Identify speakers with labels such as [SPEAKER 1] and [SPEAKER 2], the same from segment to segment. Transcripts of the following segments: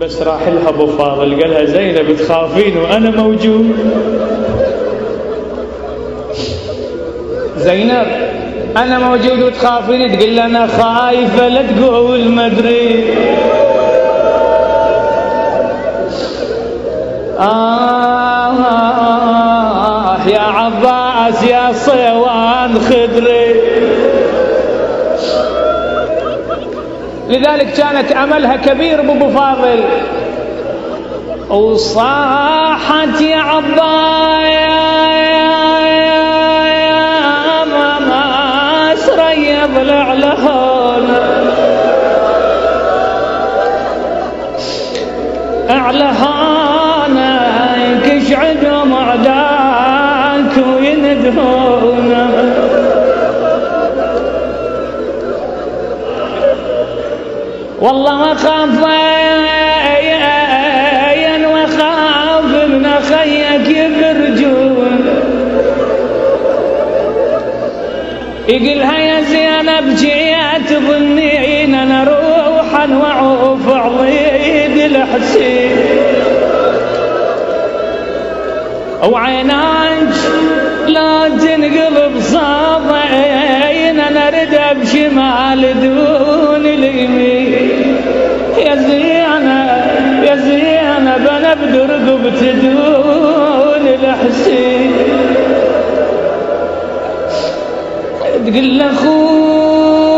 [SPEAKER 1] بس راح لها ابو فاضل قالها زينب تخافين وانا موجود. زينب انا موجود وتخافين؟ تقول انا خايفه لا تقول ما ادري. يا عباس يا صيوان خضري. لذلك كانت املها كبير بابو فاضل، وصاحت يا عباس ريض العلهون اعلهون كشعدهم اعداك ويندهون. والله ما خاف وخاف من خيك يبرجون. يقلها يا زينب جيت تظنين انا روحا وعوف عضيد الحسين، وعيناك لا تنقلب صابعين انا ردها بشمال دون اليمين. يا زينب يا زينب انا بدرقبت دون الحسين. تقول لاخوك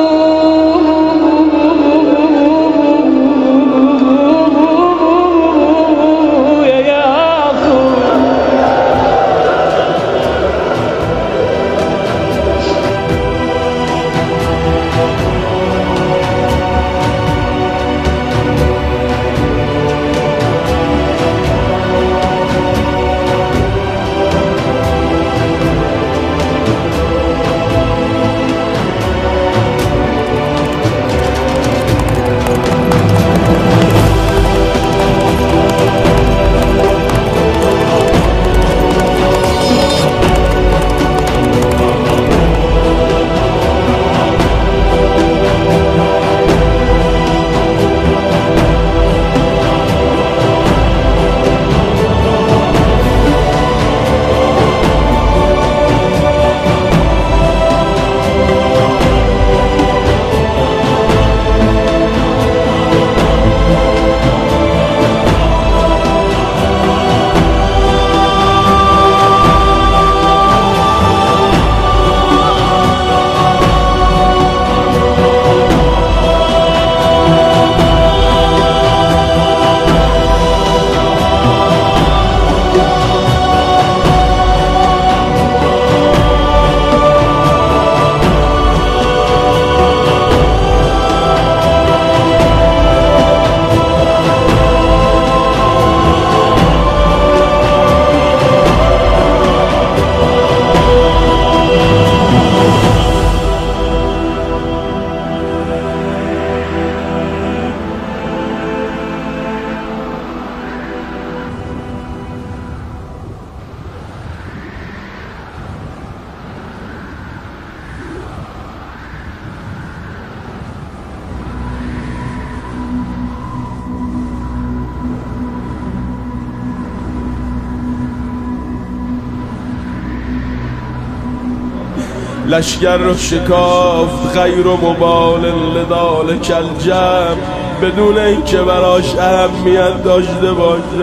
[SPEAKER 2] لشگر رو شکافت غیر و مبال لذالک الجمع، بدون اینکه براش اهمیت داشته باشه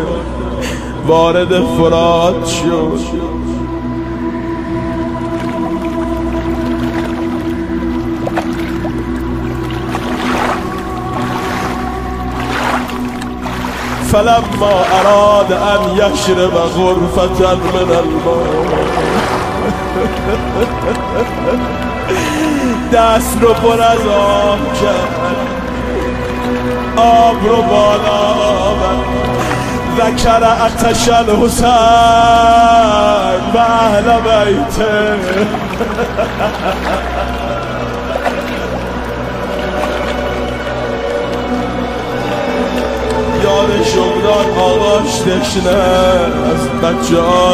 [SPEAKER 2] وارد فرات شد. فلما اراد ان یشرب غرفة من الماء دست رو پر از آب کرد، آب رو بالا آورد. ذکر عطش الحسین و اهل بیته. یادش افتاد آقاش تشنه از بچه ها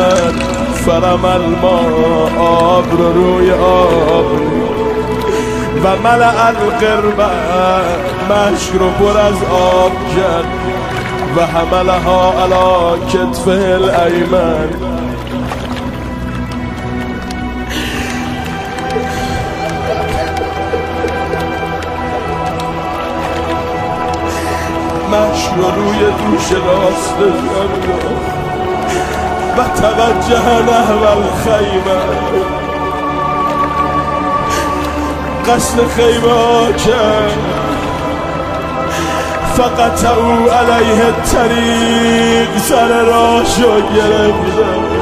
[SPEAKER 2] تشنه. فرم الماء آب رو روی آب، و ملأ القربة مشک رو پر از آب کرد و حملها علی کتفه الایمن. مشک رو روی دوش راستش و توجه نحو الخیمه قصد خیمه ها کرد فقط او علیه الطریق سر راشو گرفته